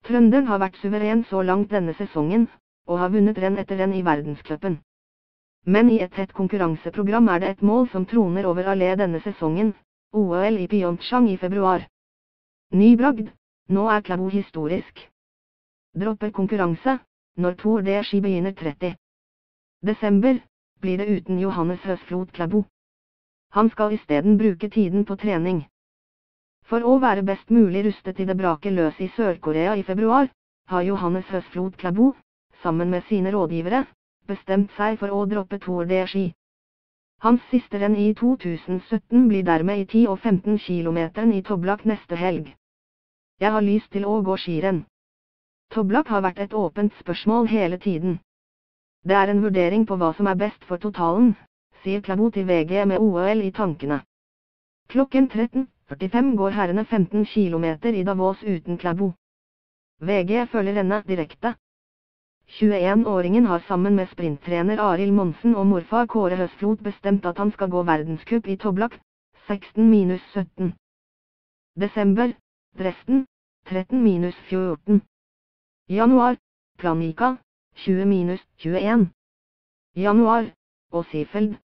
Trønderen har vært suveren så langt denne sesongen, og har vunnet renn etter renn i verdenscupen. Men i et tett konkurranseprogram er det et mål som troner over alle denne sesongen, OL i Pyeongchang i februar. Ny bragd, nå er Klæbo historisk. Dropper konkurranse, når Tour de Ski begynner 30. desember, blir det uten Johannes Høsflot Klæbo. Han skal isteden bruke tiden på trening. For å være best mulig rustet i det braker løs i Sør-Korea i februar, har Johannes Høsflot Klæbo, sammen med sine rådgivere, bestemt seg for å droppe Tour de Ski. Hans siste renn i 2017 blir dermed i 10 og 15 kilometeren i Toblak neste helg. Jeg har lyst til å gå skirenn. Toblak har vært et åpent spørsmål hele tiden. Det er en vurdering på hva som er best for totalen, sier Klæbo til VG med OL i tankene. Klokken 13:45 går herrene 15 kilometer i Davos uten Klæbo. VG følger rennet direkte. 21-åringen har sammen med sprinttrener Arild Monsen og morfar Kåre Høsflot bestemt at han skal gå verdenscup i Toblak, 16-17. Desember, Dresden, 13-14. Januar, Planica, 20-21. Januar, og Seefeld,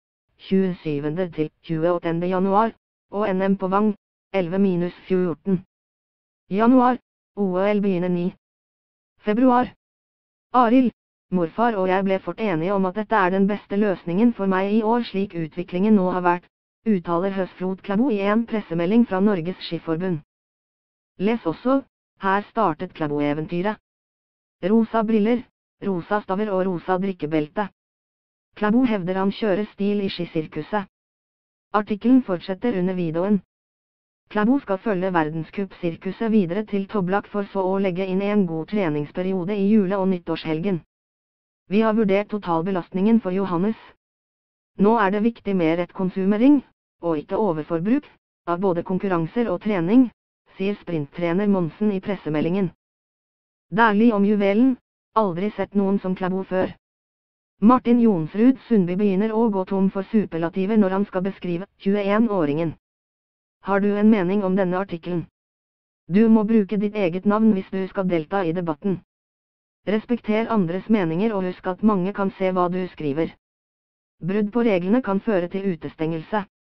27-28. januar, og NM på Vang, 11-14. Januar, OL begynner 9. februar. Arild, morfar og jeg ble fort enige om at dette er den beste løsningen for meg i år slik utviklingen nå har vært, uttaler Høsflot Klæbo i en pressemelding fra Norges Skiforbund. Les også, her startet Klæbo-eventyret. Rosa briller, rosa staver og rosa drikkebelte. Klæbo hevder han kjører stil i skisirkuset. Artikkelen fortsetter under videoen. Klæbo skal følge verdenscupsirkuset videre til Toblak for så å legge inn en god treningsperiode i jule- og nyttårshelgen. Vi har vurdert totalbelastningen for Johannes. Nå er det viktig med rett konsumering, og ikke overforbruk, av både konkurranser og trening, sier sprinttrener Monsen i pressemeldingen. Dærlig om juvelen, aldri sett noen som Klæbo før. Martin Jonsrud Sundby begynner å gå tom for superlativer når han skal beskrive 21-åringen. Har du en mening om denne artikkelen? Du må bruke ditt eget navn hvis du skal delta i debatten. Respekter andres meninger og husk at mange kan se hva du skriver. Brudd på reglene kan føre til utestengelse.